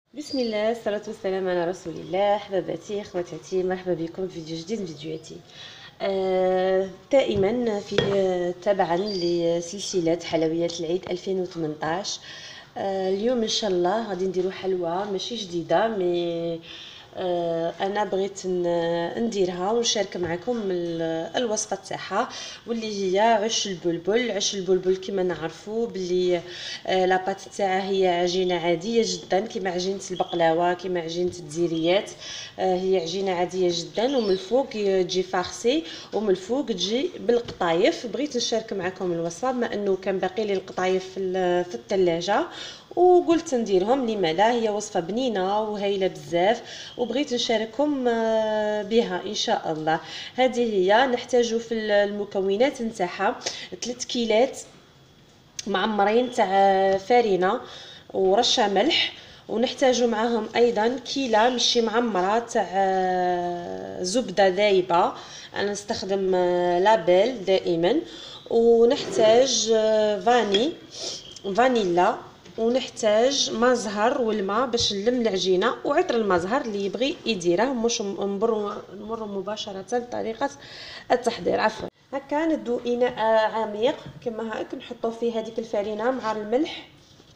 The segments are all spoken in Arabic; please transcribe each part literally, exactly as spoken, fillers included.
بسم الله، الصلاة والسلام على رسول الله. حباباتي اخواتاتي، مرحبا بكم في فيديو جديد من فيديوهاتي. آه دائما في تبعا لسلسلة حلويات العيد ألفين وثمنطاش. آه اليوم ان شاء الله غادي نديرو حلوى ماشي جديدة، مي آه انا بغيت نديرها ونشارك معكم الوصفه تاعها، واللي هي عش البلبل. عش البلبل كما نعرفوا باللي آه لاباط تاعها هي عجينه عاديه جدا، كما عجينه البقلاوه، كما عجينه الدزيريات. آه هي عجينه عاديه جدا، ومن الفوق تجي فارسي، ومن الفوق تجي بالقطايف. بغيت نشارك معكم الوصفه بما انه كان باقي لي القطايف في الثلاجه، وقلت نديرهم. لما لا، هي وصفه بنينه وهايله بزاف، وبغيت نشارككم بها ان شاء الله. هذه هي نحتاج في المكونات نتاعها ثلاثة كيلات معمرين تاع فرينه ورشه ملح، ونحتاجوا معاهم ايضا كيله مشي معمره تاع زبده ذايبه، انا نستخدم لابيل دائما. ونحتاج فاني فانيلا، ونحتاج ما زهر والماء باش نلم العجينه، وعطر المزهر اللي يبغي يديره. مش نمر نمر مباشره لطريقه التحضير. عفوا، هكا ندو اناء عميق كما هاك، نحطو فيه هذيك الفرينه مع الملح.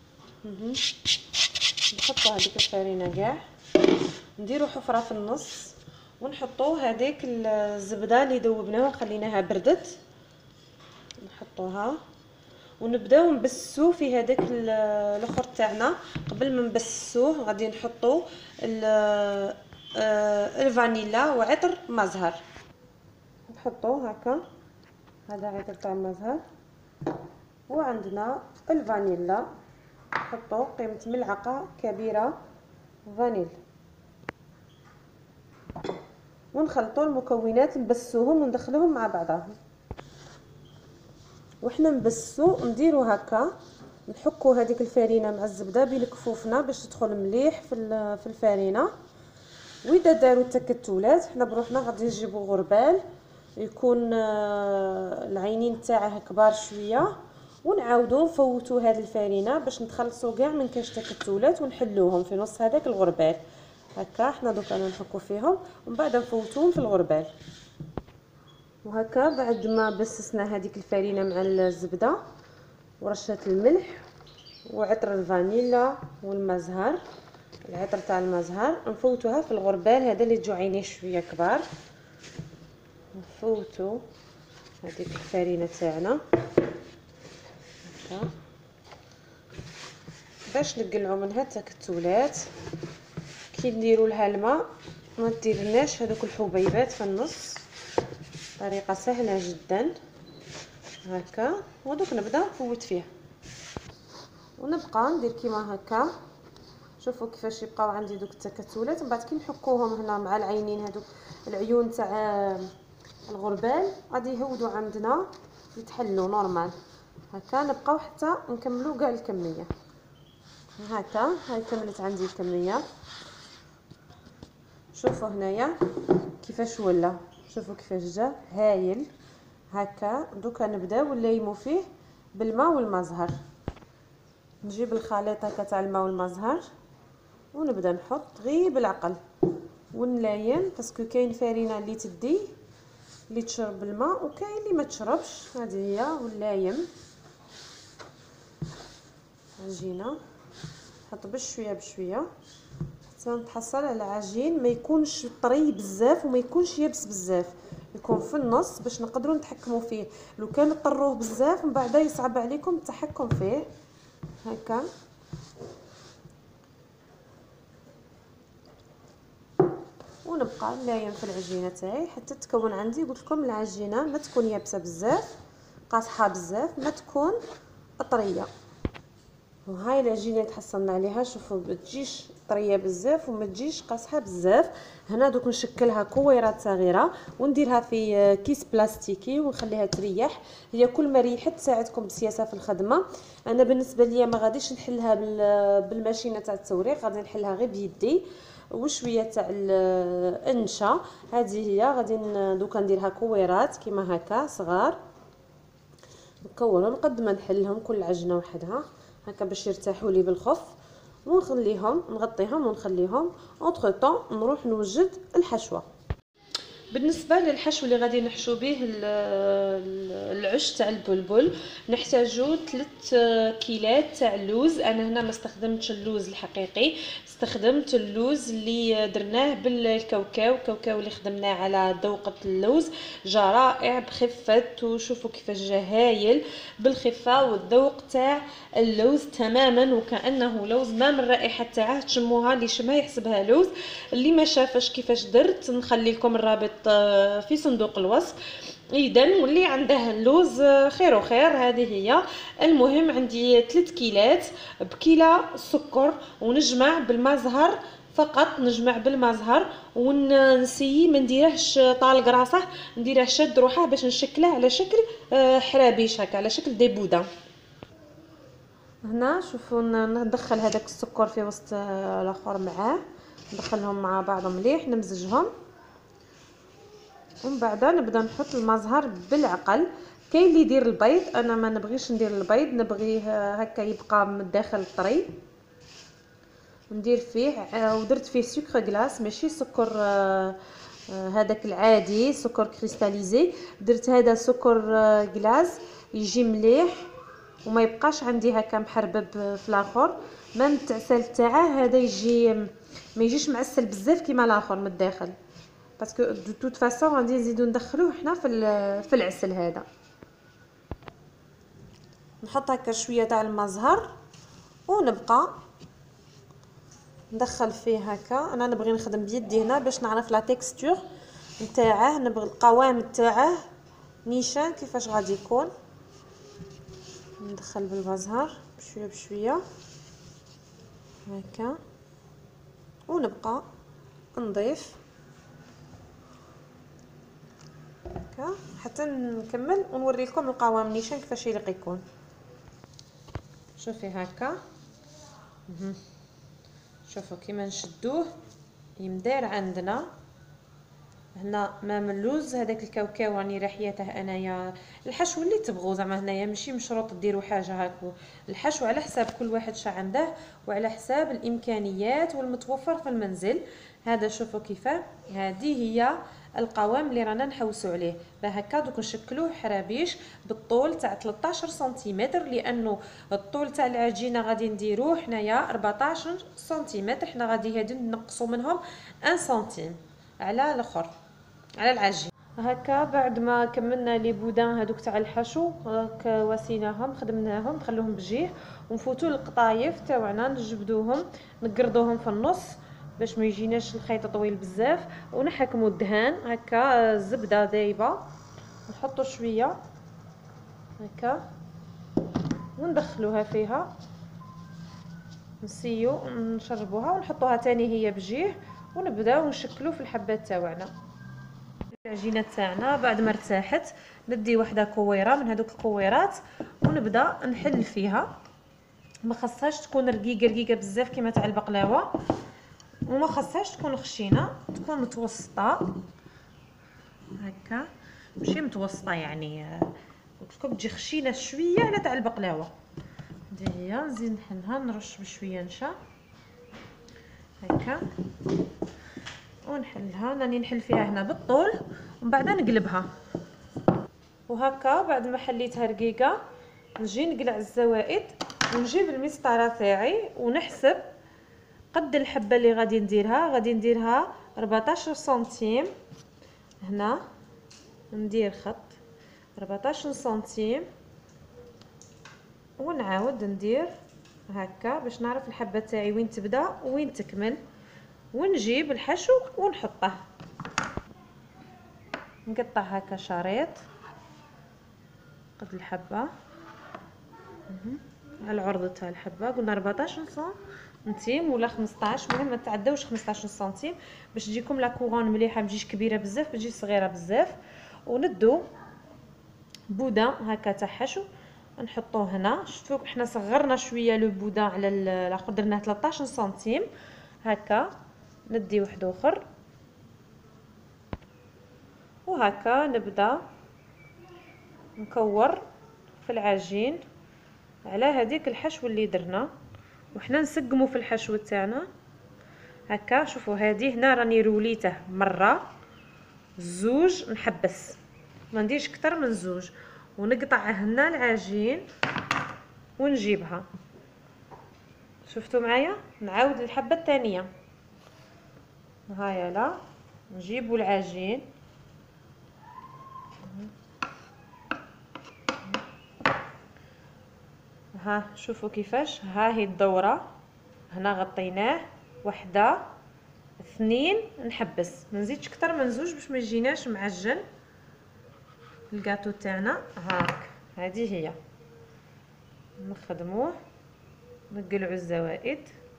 نحطو هذيك الفرينه كاع، نديرو حفره في النص، ونحطو هذيك الزبده اللي ذوبناها وخليناها بردت، نحطوها ونبداو نبسو في هذاك الاخر تاعنا. قبل ما نبسوه غادي نحطو الفانيلا وعطر مزهر، نحطو هكا. هذا عطر تاع مزهر، وعندنا الفانيلا، نحطو قيمه ملعقه كبيره فانيل، ونخلطوا المكونات نبسوهم وندخلوهم مع بعضهم. وحنا نبسو نديرو هكا، نحكو هذيك الفرينه مع الزبده بين كفوفنا باش تدخل مليح في في الفرينه. واذا داروا التكتلات حنا بروحنا غادي نجيبو غربال يكون العينين تاعه كبار شويه، ونعاودو نفوتو هذه الفرينه باش نتخلصوا كاع من كاش تكتلات ونحلوهم في نص هذاك الغربال. هكا حنا دوكا نحكو فيهم ومن بعد نفوتوهم في الغربال. وهكا بعد ما بسسنا هذيك الفرينه مع الزبده ورشه الملح وعطر الفانيلا والمزهر، العطر تاع المزهر، نفوتوها في الغربال هذا اللي تجو عينيه شويه كبار. نفوتو هذيك الفرينه تاعنا هكا باش نقلعوا منها التكتلات. كي نديروا لها الماء ما ديرناش هذوك الحبيبات في النص، طريقه سهله جدا هكا. ودوك نبدا نفوت فيها ونبقى ندير كيما هكا. شوفوا كيفاش يبقاو عندي دوك التكتلات. من بعد كي نحكوهم هنا مع العينين، هذوك العيون تاع الغربال غادي يهودوا عندنا يتحلوا نورمال. هكا نبقاو حتى نكملوا كاع الكميه. هكا هاي كملت عندي الكميه. شوفوا هنايا كيفاش ولا، شوفوا كيفاش جا هايل هكا. دوكا نبداو نليمو فيه بالماء والمزهر. نجيب الخليط هكا تاع الماء والمزهر ونبدا نحط غير بالعقل ونلاين، باسكو كاين فرينه اللي تدي اللي تشرب الماء وكاين اللي ما تشربش. هذه هي ونلايم عجينه، نحط بشويه بشويه حتى نتحصل على عجين ما يكونش طري بزاف وما يكونش يابس بزاف، يكون في النص باش نقدروا نتحكموا فيه. لو كان طروه بزاف من بعد يصعب عليكم التحكم فيه. هكا ونبقى نلايم في العجينه تاعي حتى تكون عندي. قلت لكم العجينه ما تكون يابسه بزاف قاصحه بزاف، ما تكون طريه. وهاي العجينه اللي تحصلنا عليها، شوفوا ما تجيش طريه بزاف وما تجيش قاصحه بزاف. هنا دوك نشكلها كويرات صغيره ونديرها في كيس بلاستيكي ونخليها تريح. هي كل ما ريحت تساعدكم بسياسه في الخدمه. انا بالنسبه ليا ما غاديش نحلها بالماشينه تاع التوريق، غادي نحلها غير بيدي وشويه تاع النشا. هذه هي غادي دوكا نديرها كويرات كيما هكا صغار، نكورهم قد ما نحلهم كل عجنه وحدها هكا باش يرتاحوا لي بالخف. ونخليهم نغطيهم ونخليهم اونتر طون نروح نوجد الحشوه. بالنسبه للحشو اللي غادي نحشو به العش تاع البلبل نحتاجو ثلاثة كيلات تاع اللوز. انا هنا ما استخدمتش اللوز الحقيقي، استخدمت اللوز اللي درناه بالكاوكاو، الكاوكاو اللي خدمناه على ذوقة اللوز جا رائع بخفه، وشوفوا كيفاش جا هايل بالخفه والذوق تاع اللوز تماما وكانه لوز، ما من الرائحه تاعه تشموها، اللي شمها يحسبها لوز. اللي ما شافش كيفاش درت نخلي لكم الرابط في صندوق الوصف. اذا واللي عنده اللوز خير وخير. هذه هي. المهم عندي ثلاثة كيلات بكيلة سكر، ونجمع بالماء زهر فقط، نجمع بالماء زهر ونسيي ما نديرهش طالق راسه، نديره شد روحه باش نشكله على شكل حرابيش هكا، على شكل دي بودان. هنا شوفوا ندخل هذاك السكر في وسط الاخر معاه، ندخلهم مع بعض مليح نمزجهم، ومن بعد نبدا نحط المزهر بالعقل. كاين اللي يدير البيض، انا ما نبغيش ندير البيض، نبغيه هكا يبقى من الداخل طري. ندير فيه ودرت فيه سكر غلاس ماشي سكر هذاك العادي، سكر كريستاليزي. درت هذا سكر غلاس يجي مليح وما يبقاش عندي هكا محربب في الاخر. مام التعسل تاعه هذا يجي ما يجيش معسل بزاف كيما الاخر من الداخل، باسكو دو توت فاصون غادي نزيدو ندخلوه حنا في في العسل هذا. نحط هكا شويه تاع الماء زهر ونبقى ندخل فيه هكا. انا نبغي نخدم بيدي هنا باش نعرف لا تيكستور نتاعه، نبغي القوام تاعه نيشان كيفاش غادي يكون. ندخل بالماء زهر بشويه بشويه هكا، ونبقى نضيف هكا حتى نكمل ونوريكم القوام نيشان كيفاش يليق يكون. شوفي هكا، شوفوا كيما نشدوه يمدار عندنا هنا مام اللوز. هذاك الكاوكاو راني راحيته انايا الحشو اللي تبغوا زعما، هنايا ماشي مشروط ديروا حاجه هاكو، الحشو على حساب كل واحد شا عنده وعلى حساب الامكانيات والمتوفر في المنزل. هذا شوفوا كيفاه، هذه هي القوام اللي رانا نحوسوا عليه. بهكا دوك نشكلوه حرابيش بالطول تاع ثلاثة عشر سنتيمتر، لانه الطول تاع العجينه غادي نديروه حنايا أربعطاش سنتيمتر، حنا غادي هادي نقصوا منهم واحد سنتيم على الاخر على العجين. هكا بعد ما كملنا لي بودان هذوك تاع الحشو هكا واسيناهم خدمناهم نخلوهم بجيه، ونفوتوا القطايف تاعنا نجبدوهم نقرضوهم في النص باش ما يجيناش الخيط طويل بزاف، ونحكموا الدهان هكا الزبده دايبه نحطوا شويه هكا وندخلوها فيها نسيو نشربوها ونحطوها تاني هي بجيه، ونبداو نشكلوا في الحبات تاعنا. العجينه تاعنا بعد ما ارتاحت ندي واحده كويره من هذوك الكويرات ونبدا نحل فيها. ما خاصهاش تكون رقيقه رقيقه بزاف كيما تاع البقلاوه، وما خاصهاش تكون خشينه، تكون متوسطه هكا ماشي متوسطه يعني قلت لكم تجي خشينه شويه على تاع البقلاوه. هذه هي نزيد نحلها نرش بشويه نشا هكا ونحلها. راني نحل فيها هنا بالطول ومن بعد نقلبها. وهكا بعد ما حليتها رقيقه نجي نقلع الزوائد ونجيب المسطره تاعي ونحسب قد الحبه اللي غادي نديرها. غادي نديرها أربعطاش سنتيم، هنا ندير خط أربعطاش سنتيم ونعاود ندير هكا باش نعرف الحبه تاعي وين تبدا وين تكمل، ونجيب الحشو ونحطه نقطع هكا شريط قد الحبه على العرض تاع الحبه. قلنا أربعطاش سنتيم ولا خمسطاش، المهم ما تعداوش خمسطاش سنتيم باش تجيكم لا كورون مليحه، ما تجيش كبيره بزاف ما تجيش صغيره بزاف. وندو بودان هكا تاع حشو نحطوه هنا. شفتوا حنا صغرنا شويه لو بودان على الاخر درناه ثلاطاش سنتيم هكا. ندي واحد اخر وهكا نبدا نكور في العجين على هذيك الحشو اللي درنا، وحنا نسقموا في الحشو تاعنا هكا. شوفوا هذه هنا راني روليته مره زوج، نحبس ما نديرش اكثر من زوج، ونقطع هنا العجين ونجيبها. شفتوا معايا؟ نعاود الحبه الثانيه. هايا لا نجيبوا العجين ها. شوفوا كيفاش، ها هي الدوره هنا غطيناه، وحده اثنين نحبس، ما نزيدش اكثر من زوج باش ما يجيناش معجن الكاطو تاعنا. هاك هذه هي، نخدموه نقلعوا الزوائد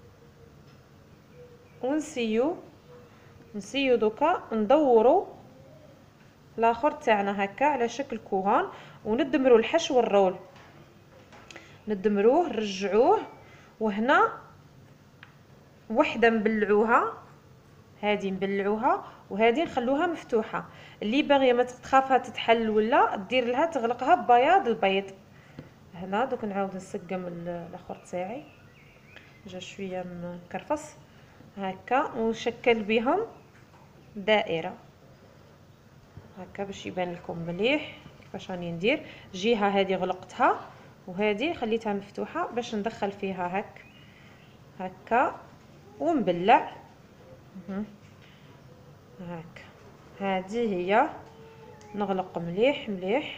ونسيو نسيو دوكا ندوروا الاخر تاعنا هكا على شكل كوهان، وندمروا الحشو الرول، ندمروه نرجعوه. وهنا وحده نبلعوها، هذه نبلعوها وهذه نخلوها مفتوحه. اللي باغيه ما تخافها تتحل ولا دير لها تغلقها ببياض البيض. هنا دوك نعاود نسقم الاخر تاعي، جا شويه مكرفص هكا، ونشكل بهم دائره هكا باش يبان لكم مليح كيفاش راني ندير. جهه هذه غلقتها وهذه خليتها مفتوحه باش ندخل فيها هك هكا ونبلع هاك. هذه هي نغلق مليح مليح.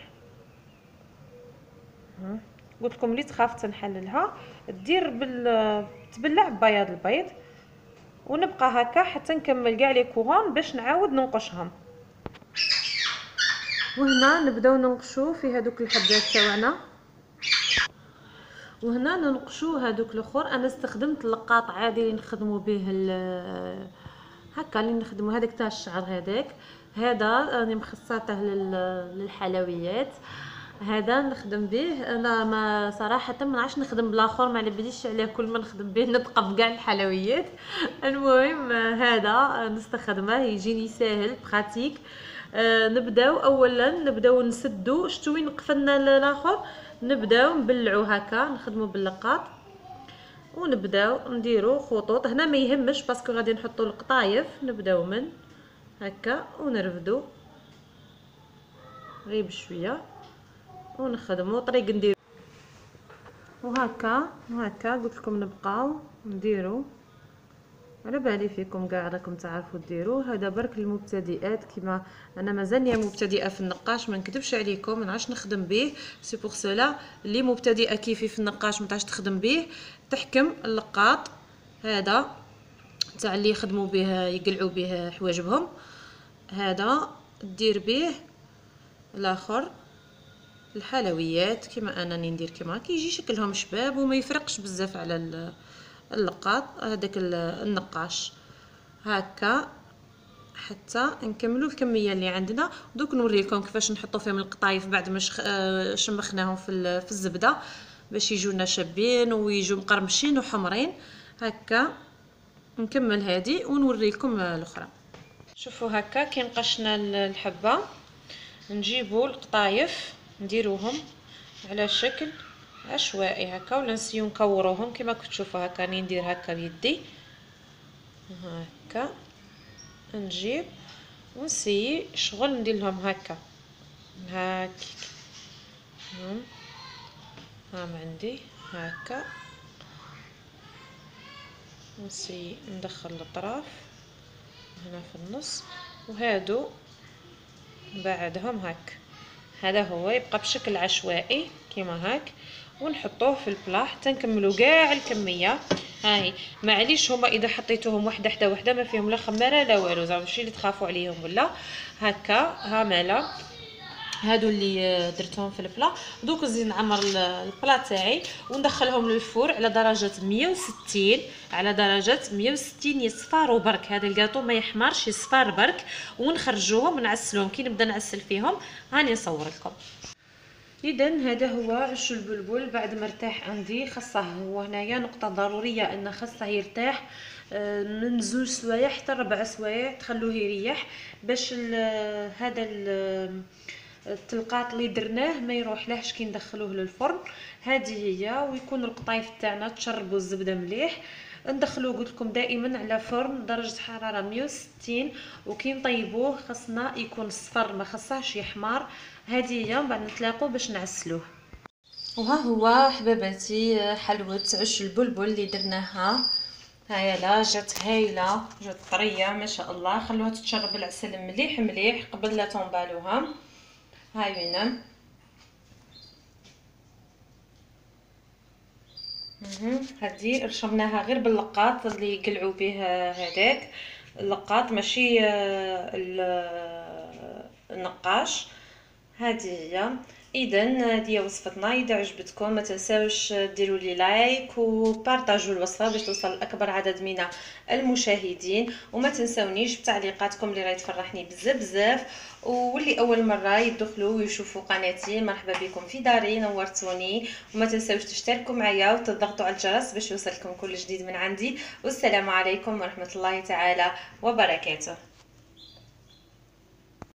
قلت لكم اللي تخاف تنحللها دير بال تبلع ببياض البيض، ونبقى هكا حتى نكمل كاع لي كوغون باش نعاود ننقشهم. وهنا نبداو ننقشوا في هذوك الحبات تاعنا، وهنا ننقشوا هذوك الاخر. انا استخدمت اللقاط عادي اللي نخدموا به هكا، اللي نخدموا هذاك تاع الشعر هذاك. هذا راني مخصصاته للحلويات، هذا نخدم به. انا ما صراحه ما نعرفش نخدم بالاخر، ما على باليش عليه كل ما نخدم به نطقم كاع الحلويات. المهم هذا نستخدمه يجيني ساهل براتيك. آه نبداو اولا نبداو نسدو شتو وين قفلنا الاخر، نبداو نبلعو هكا نخدمو باللقاط، ونبداو نديرو خطوط. هنا ما يهمش باسكو غادي نحطو القطايف. نبداو من هكا ونرفدو غير بشويه ونخدمو طريق ندير وهكا وهكا. قلت لكم نبقاو نديرو، على بالي فيكم كاع راكم تعرفوا ديروا. هذا برك للمبتدئات، كيما انا مازالني مبتدئه في النقاش، ما نكذبش عليكم، ما نعرفش نخدم به. سي بور سولا اللي مبتدئه كيفي في النقاش ما تعرفش تخدم به، تحكم اللقاط هذا تاع اللي يخدموا به يقلعوا به حواجبهم، هذا دير به الاخر الحلويات كيما انني ندير كيما كيجي شكلهم شباب وما يفرقش بزاف على اللقاط هذاك النقاش هكا حتى نكملوا الكميه اللي عندنا. دوك نوريكم كيفاش نحطوا فيهم القطايف بعد ما شمخناهم في في الزبده باش يجونا شابين ويجوا مقرمشين وحمرين هكا. نكمل هذه ونوريكم الاخرى. شوفوا هكا كي نقشنا الحبه نجيبوا القطايف نديروهم على شكل عشوائي هكا، ولا نسيو نكوروهم كما كنت تشوفوا هكا. راني ندير هكا بيدي هكا، نجيب ونسيي شغل ندير لهم هكا هاك. ها عندي هكا، نسيي ندخل الاطراف هنا في النص، وهادو بعدهم هك. هذا هو يبقى بشكل عشوائي كيما هاك، ونحطوه في البلا حتى نكملوا كاع الكميه. هاهي معليش هما اذا حطيتوهم وحده حدا وحده ما فيهم لا خماره لا والو، زعما ماشي اللي تخافوا عليهم ولا هكا. ها مالا هادو اللي درتهم في البلا. دوك نزيد نعمر البلا تاعي وندخلهم للفور على درجه مية وستين، على درجه مية وستين يصفاروا برك. هذا الكاطو ما يحمرش يصفار برك، ونخرجوهم ونعسلوهم. كي نبدا نعسل فيهم هاني نصور لكم. اذا هذا هو عش البلبل بعد ما ارتاح عندي. خاصه هو هنايا نقطه ضروريه ان خاصه يرتاح من زوج سوايع حتى ربع سوايع، تخلوه يريح باش ال هذا ال التلقاط اللي درناه ما يروح لهش كي ندخلوه للفرن. هذه هي، ويكون القطايف تاعنا تشربوا الزبده مليح. ندخلوه قلت لكم دائما على فرن درجه حراره مية وستين، وكي نطيبوه خاصنا يكون صفر ما خصهاش يحمر. هذه هي، من بعد نتلاقوا باش نعسلوه. وها هو حباباتي حلوه عش البلبل اللي درناها. هاي لا جات هايله، جات طريه ما شاء الله. خلوها تتشرب العسل مليح مليح قبل لا تنبالوها. هاي وينه هذه رشمناها غير باللقاط اللي يقلعوا به هذاك اللقاط، ماشي النقاش. هذه هي. اذا هذه وصفتنا. اذا عجبتكم ما تنساوش ديروا لي لايك وبارطاجوا الوصفه باش توصل لاكبر عدد من المشاهدين، وما تنساونيش بتعليقاتكم اللي راهي تفرحني بزاف بزاف. واللي اول مره يدخلوا ويشوفوا قناتي مرحبا بكم في داري، نورتوني. وما تنساوش تشتركوا معايا وتضغطوا على الجرس باش يوصلكم كل جديد من عندي. والسلام عليكم ورحمه الله تعالى وبركاته.